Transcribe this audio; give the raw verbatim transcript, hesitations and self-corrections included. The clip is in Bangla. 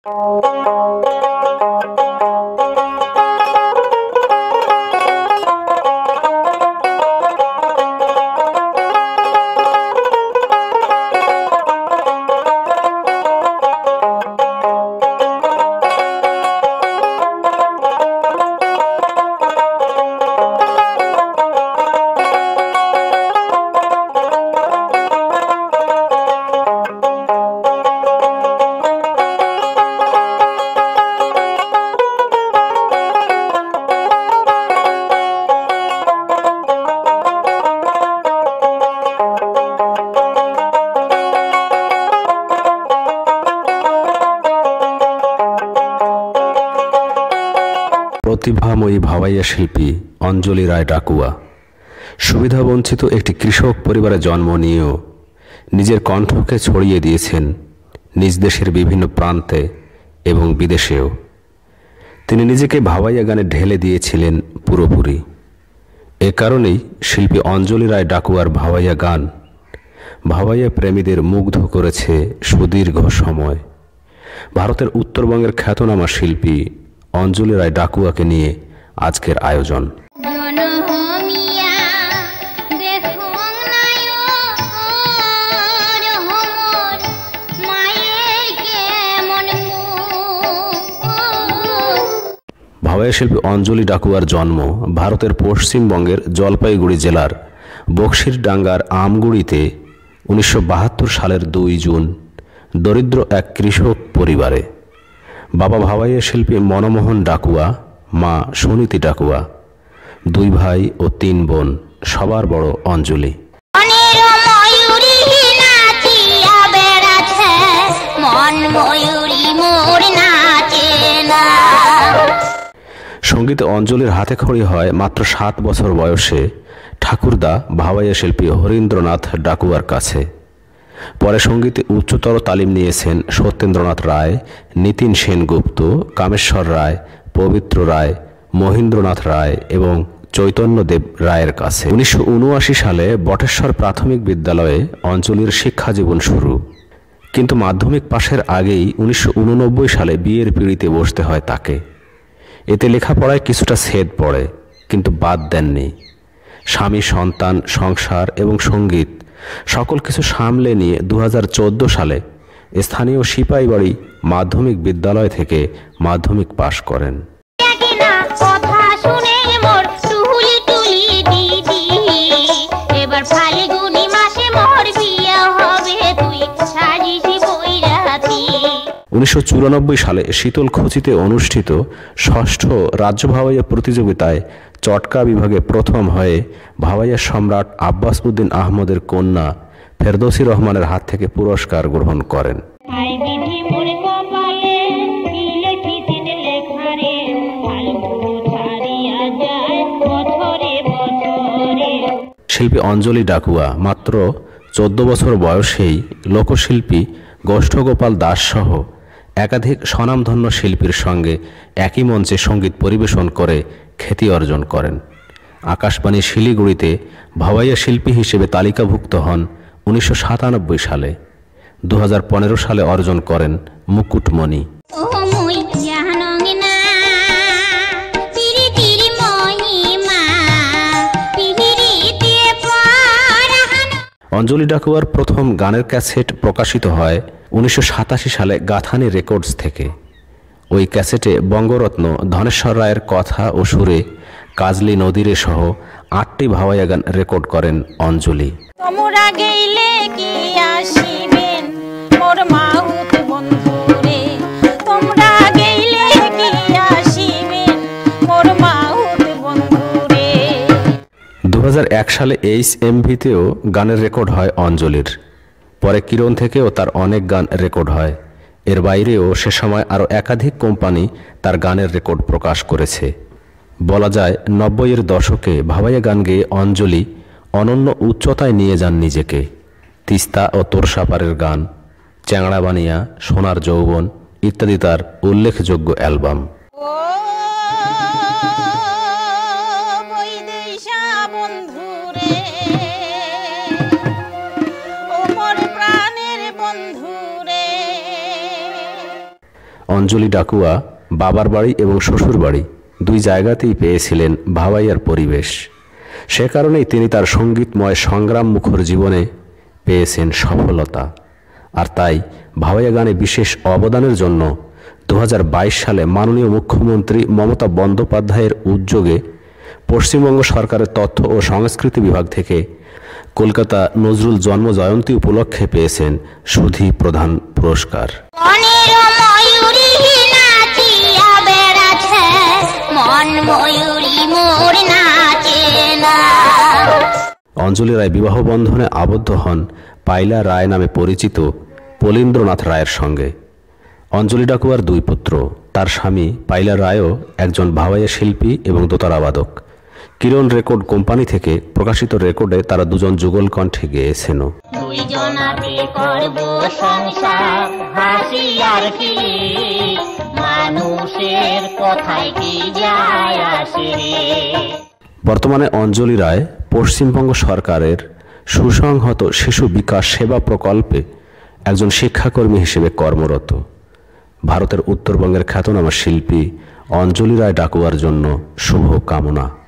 প্রতিভাময়ী ভাওয়াইয়া শিল্পী অঞ্জলি রায় ডাকুয়া সুবিধাবঞ্চিত একটি কৃষক পরিবারে জন্ম নিয়েও নিজের কণ্ঠকে ছড়িয়ে দিয়েছেন নিজ দেশের বিভিন্ন প্রান্তে এবং বিদেশেও। তিনি নিজেকে ভাওয়াইয়া গানে ঢেলে দিয়েছিলেন পুরোপুরি। এ কারণেই শিল্পী অঞ্জলি রায় ডাকুয়ার ভাওয়াইয়া গান ভাওয়াইয়া প্রেমীদের মুগ্ধ করেছে সুদীর্ঘ সময়। ভারতের উত্তরবঙ্গের খ্যাতনামা শিল্পী অঞ্জলি রায় ডাকুয়াকে নিয়ে আজকের আয়োজন। ভাওয়াইয়া শিল্পী অঞ্জলি ডাকুয়ার জন্ম ভারতের পশ্চিমবঙ্গের জলপাইগুড়ি জেলার বক্সিরডাঙ্গার আমগুড়িতে উনিশশো বাহাত্তর সালের দুই জুন দরিদ্র এক কৃষক পরিবারে। বাবা ভাওয়াইয়া শিল্পী মনমোহন ডাকুয়া, মা সুনীতি ডাকুয়া, দুই ভাই ও তিন বোন, সবার বড় অঞ্জলি। সঙ্গীতে অঞ্জলির হাতে খড়ি হয় মাত্র সাত বছর বয়সে ঠাকুরদা ভাওয়াইয়া শিল্পী হরীন্দ্রনাথ ডাকুয়ার কাছে। পরে সঙ্গীতে উচ্চতর তালিম নিয়েছেন সত্যেন্দ্রনাথ রায়, নিতিন সেনগুপ্ত, কামেশ্বর রায়, পবিত্র রায়, মহেন্দ্রনাথ রায় এবং চৈতন্যদেব রায়ের কাছে। উনিশশো উনআশি সালে বটেশ্বর প্রাথমিক বিদ্যালয়ে অঞ্জলির শিক্ষাজীবন শুরু, কিন্তু মাধ্যমিক পাশের আগেই উনিশশো উননব্বই সালে বিয়ের পিঁড়িতে বসতে হয় তাকে। এতে লেখাপড়ায় কিছুটা ছেদ পড়ে, কিন্তু বাদ দেননি। স্বামী, সন্তান, সংসার এবং সঙ্গীত সকল কিছু সামলে নিয়ে দু হাজার চোদ্দো সালে স্থানীয় সিপাহীবাড়ি মাধ্যমিক বিদ্যালয় থেকে মাধ্যমিক পাশ করেন। উনিশশো চুরানব্বই সালে শীতলকুচিতে অনুষ্ঠিত ষষ্ঠ রাজ্য ভাওয়াইয়া প্রতিযোগিতায় চটকা বিভাগে প্রথম হয়ে ভাওয়াইয়া সম্রাট আব্বাস উদ্দিন আহমদের কন্যা ফেরদৌসী রহমানের হাত থেকে পুরস্কার গ্রহণ করেন। শিল্পী অঞ্জলি ডাকুয়া মাত্র চোদ্দ বছর বয়সেই লোকশিল্পী গোষ্ঠগোপাল দাস সহ একাধিক স্বনামধন্য শিল্পীর সঙ্গে একই মঞ্চে সঙ্গীত পরিবেশন করে খ্যাতি অর্জন করেন। আকাশবাণী শিলিগুড়িতে ভাওয়াইয়া শিল্পী হিসেবে তালিকাভুক্ত হন উনিশশো সাতানব্বই সালে। দু হাজার পনেরো সালে অর্জন করেন মুকুটমণি। অঞ্জলি ডাকুয়ার প্রথম গানের ক্যাসেট প্রকাশিত হয় উনিশশো সাতাশি সালে গাথানি রেকর্ডস থেকে। ওই ক্যাসেটে বঙ্গরত্ন ধনেশ্বর রায়ের কথা ও সুরে কাজলি নদীরে সহ আটটি ভাওয়াইয়া গান রেকর্ড করেন অঞ্জলি। দু হাজার এক সালে এইচ এমভিতেও গানের রেকর্ড হয় অঞ্জলির। পরে কিরণ থেকেও তার অনেক গান রেকর্ড হয়। এর বাইরেও সে সময় আরও একাধিক কোম্পানি তার গানের রেকর্ড প্রকাশ করেছে। বলা যায় নব্বইয়ের দশকে ভাওয়াইয়া গান গেয়ে অঞ্জলি অনন্য উচ্চতায় নিয়ে যান নিজেকে। তিস্তা ও তোরসাপারের গান, চ্যাংড়া বানিয়া, সোনার যৌবন ইত্যাদি তার উল্লেখযোগ্য অ্যালবাম। অঞ্জলি ডাকুয়া বাবার বাড়ি এবং শ্বশুর বাড়ি দুই জায়গাতেই পেয়েছিলেন ভাওয়াইয়ার পরিবেশ। সে কারণেই তিনি তার সঙ্গীতময় সংগ্রাম মুখর জীবনে পেয়েছেন সফলতা। আর তাই ভাওয়াইয়া গানে বিশেষ অবদানের জন্য দু হাজার বাইশ সালে মাননীয় মুখ্যমন্ত্রী মমতা বন্দ্যোপাধ্যায়ের উদ্যোগে পশ্চিমবঙ্গ সরকারের তথ্য ও সংস্কৃতি বিভাগ থেকে কলকাতা নজরুল জন্ম জয়ন্তী উপলক্ষে পেয়েছেন সুধী প্রধান পুরস্কার। অঞ্জলি রায় বিবাহ বন্ধনে আবদ্ধ হন পাইলা রায় নামে পরিচিত পলীন্দ্রনাথ রায়ের সঙ্গে। অঞ্জলি ডাকুয়ার দুই পুত্র, তার স্বামী পাইলা রায়ও একজন ভাওয়াইয়া শিল্পী এবং দোতারাবাদক। কিরণ রেকর্ড কোম্পানি থেকে প্রকাশিত রেকর্ডে তারা দুজন যুগল কণ্ঠে গেয়েছেন। বর্তমানে অঞ্জলি রায় পশ্চিমবঙ্গ সরকারের সুসংহত শিশু বিকাশ সেবা প্রকল্পে একজন শিক্ষাকর্মী হিসেবে কর্মরত। ভারতের উত্তরবঙ্গের খ্যাতনামা শিল্পী অঞ্জলি রায় ডাকুয়ার জন্য শুভ কামনা।